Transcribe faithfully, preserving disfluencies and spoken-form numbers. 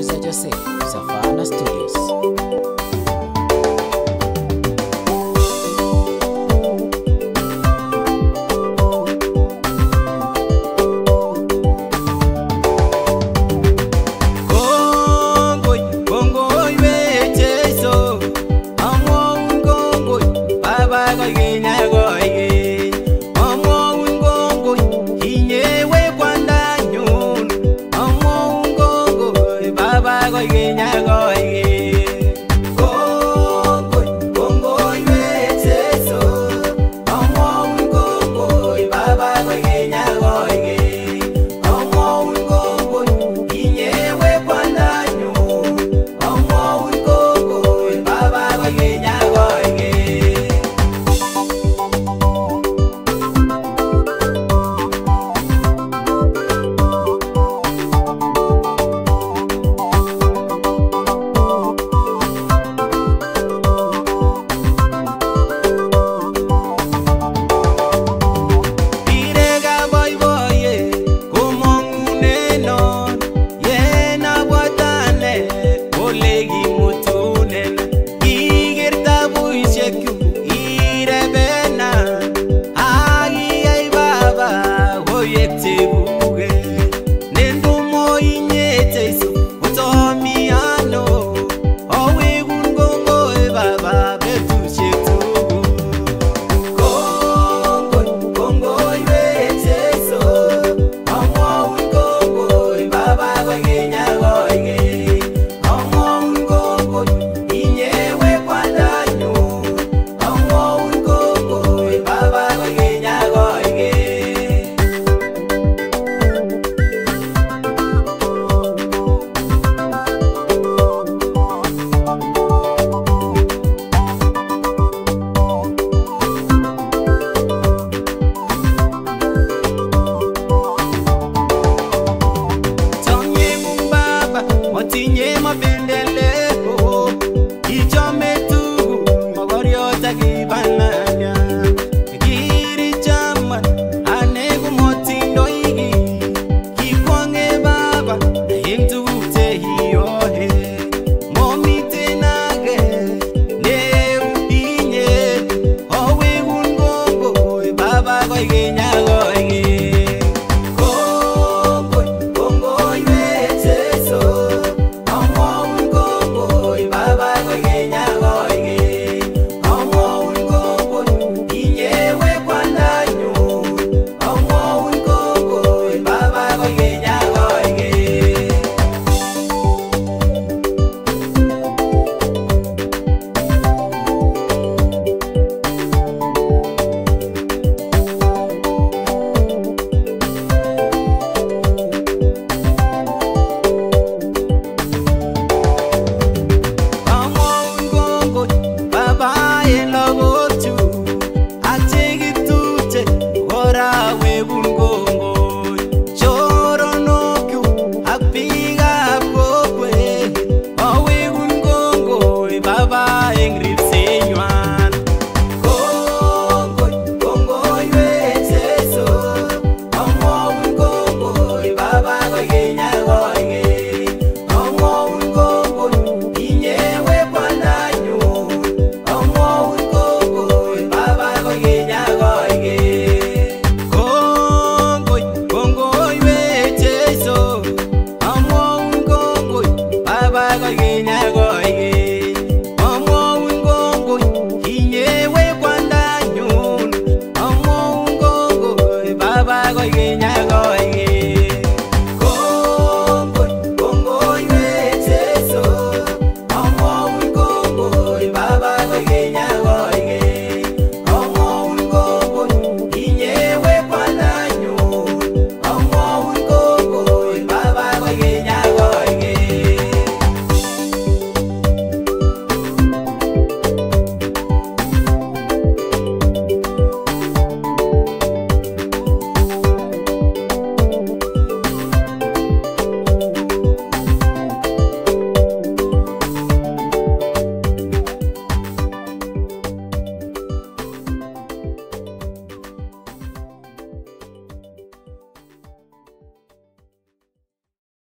Producer Joseph, Savannah Studios. Kongoi, kongoi we Jesu, amwaun kongoi, baba koi Kenya koi, amwaun kongoi, inyewe kwandanyun, amwaun kongoi, baba koi Kenya koi. Kongoi, kongoi we Jesu, amwaun kongoi, baba koi Kenya koi, amwaun kongoi, inyewe kwandanyun, amwaun kongoi, baba koi Kenya koi. Irega boy boye, kumongunenon, yena bwatane, olegi mutunen, igerta buishekyu, irebena, agi ay baba, oyekte buge, nendumo inyete isu, utomiano, owegun kongoi baba, betushektugu. Kongoi, kongoi we Jesu, amwaun kongoi, baba koi Kenya koi, amwaun kongoi, inyewe kwandanyun, amwaun kongoi, baba koi Kenya koi. Tonye mung baba, motinye mapendeleo, ichome tu, magoriota kibananya, giri chaman, anegu motindo igi, kikwange baba, naim tugute hiyohe, momite nage, neu inye, owegun kongoi, baba koi Kenya koi. Kongoi, kongoi we Jesu, amwaun kongoi, baba koi Kenya koi, amwaun kongoi, inyewe kwandanyun, amwaun kongoi, baba koi Kenya koi. Amwaun kongoi, baba en logotu, achekitute, ora wegun kongoi, choronokyu, ak biikab kokwet, awegun kongoi, baba eng ripsenywan. Kongoi, kongoi we Jesu, amwaun kongoi, baba koi Kenya koi, amwaun kongoi, inyewe kwandanyun, amwaun kongoi, baba koi Kenya koi. Kongoi, kongoi we Jesu, amwaun kongoi, baba koi Kenya koi, amwaun kongoi, inyewe kwandanyun, amwaun kongoi, baba koi Kenya koi.